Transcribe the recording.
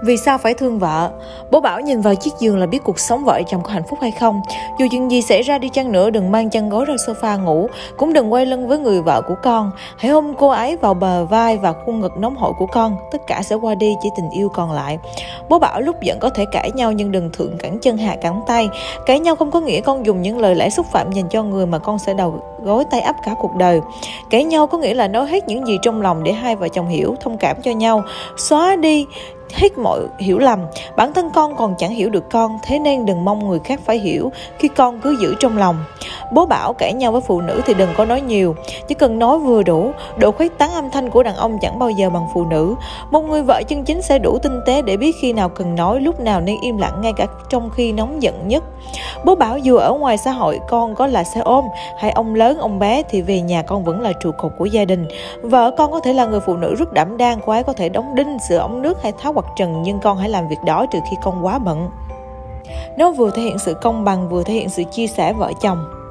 Vì sao phải thương vợ? Bố Bảo nhìn vào chiếc giường là biết cuộc sống vợ chồng có hạnh phúc hay không. Dù chuyện gì xảy ra đi chăng nữa, đừng mang chăn gối ra sofa ngủ, cũng đừng quay lưng với người vợ của con. Hãy ôm cô ấy vào bờ vai và khuôn ngực nóng hổi của con. Tất cả sẽ qua đi, chỉ tình yêu còn lại. Bố Bảo lúc giận có thể cãi nhau nhưng đừng thượng cẳng chân hạ cẳng tay. Cãi nhau không có nghĩa con dùng những lời lẽ xúc phạm dành cho người mà con sẽ đầu gối tay ấp cả cuộc đời. Cãi nhau có nghĩa là nói hết những gì trong lòng để hai vợ chồng hiểu, thông cảm cho nhau, xóa đi hết mọi hiểu lầm. Bản thân con còn chẳng hiểu được con, thế nên đừng mong người khác phải hiểu khi con cứ giữ trong lòng. Bố Bảo cãi nhau với phụ nữ thì đừng có nói nhiều, chỉ cần nói vừa đủ. Độ khuếch tán âm thanh của đàn ông chẳng bao giờ bằng phụ nữ. Một người vợ chân chính sẽ đủ tinh tế để biết khi nào cần nói, lúc nào nên im lặng ngay cả trong khi nóng giận nhất. Bố Bảo dù ở ngoài xã hội con có là xe ôm hay ông lớn ông bé thì về nhà con vẫn là trụ cột của gia đình. Vợ con có thể là người phụ nữ rất đảm đang, cô ấy có thể đóng đinh, sửa ống nước hay tháo quạt trần, nhưng con hãy làm việc đó trừ khi con quá bận. Nó vừa thể hiện sự công bằng, vừa thể hiện sự chia sẻ vợ chồng.